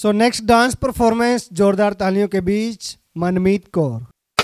So next dance performance जोरदार तालियों के बीच मनमीत कौर।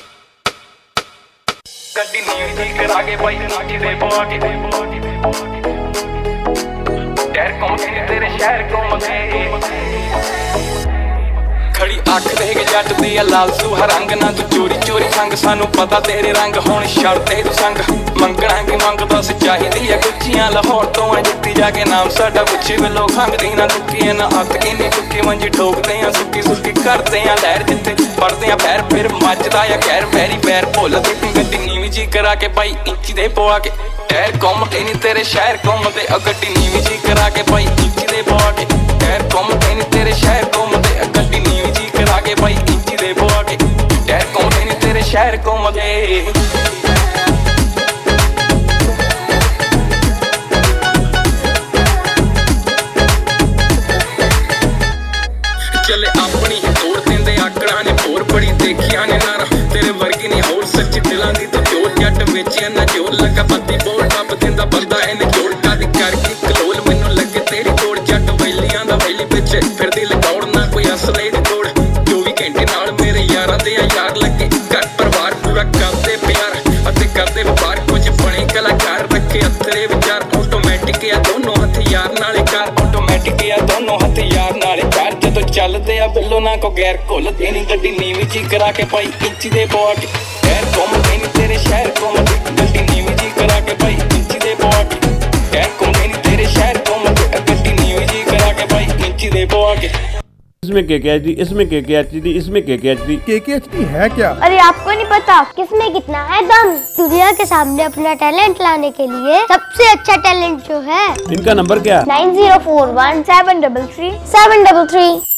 खड़ी अख देख जट दी लाल सूहा रंग ना तू चोरी चोरी संग सानू पता तेरे रंग हुण छड़ते तू संग मंगना की मंगदा चाहिदी है गुच्चियां लाहौर तो जित्ती जाके नाम साडा गुच्ची वे लोग खंगदी ना दुखी ना हथ किन्नी कुकी मंजी ठोकदे आ सुक्की सुक्की करदे आ लहर जित्ते पड़दे आ पैर फिर मचदा या खैर पैरी पैर भुलदे गड्डी नीवी जी करा के पाई इंची दे पवा के टैर घुमदे नी तेरे शहर घुमदे गड्डी नीवी जी करा के पाई इंची दे पवा के टैर घुमदे नी तेरे शहर घुमदे गड्डी नीवी जी करा के पाई इंची दे पवा के टैर घुमदे नी तेरे शहर घुमदे। चले अपनी ही तोड़ देंदे आकड़ा ने होर बड़ी देखिया ने नारा तेरे वर्गी ने होर सच्ची दिलां दी तो जोर जट वेचिया ना जोर लगा पत्ती बोल टप दिंदा बंदा है ने जोड़ का दी करके कलोल मैनू लगे तेरी तोड़ जट वैलियां दा वैली विच फिर दिल दौड़ना कोई असले दी तोड़ 24 घंटे नाल मेरे यारां दे यार लगे घर परिवार पूरा करदे प्यार अते करदे व्यापार कुछ बने कलाकार रखे अतरे विचार ऑटोमैटिक या दोनों हथियार नाले कार ऑटोमैटिक या दोनों हथियार नाले कार जदों चलदे आ बिल्लो ना को गैर घुलदे नी गड्डी नीवी जी करा के पाई इंची दे पवा के टैर घुमदे नी तेरे शहर घुमदे गड्डी नीवी जी करा के पाई इंची दे पवा के टैर घुमदे नी तेरे शहर घुमदे गड्डी नीवी जी करा के पाई इंची दे पवा के। इसमें KKHD, इसमें KKHD, इसमें KKHD। KKHD है क्या? अरे आपको नहीं पता किसमें कितना है दम। दुनिया के सामने अपना टैलेंट लाने के लिए सबसे अच्छा टैलेंट जो है। इनका नंबर क्या? 9041 733 733।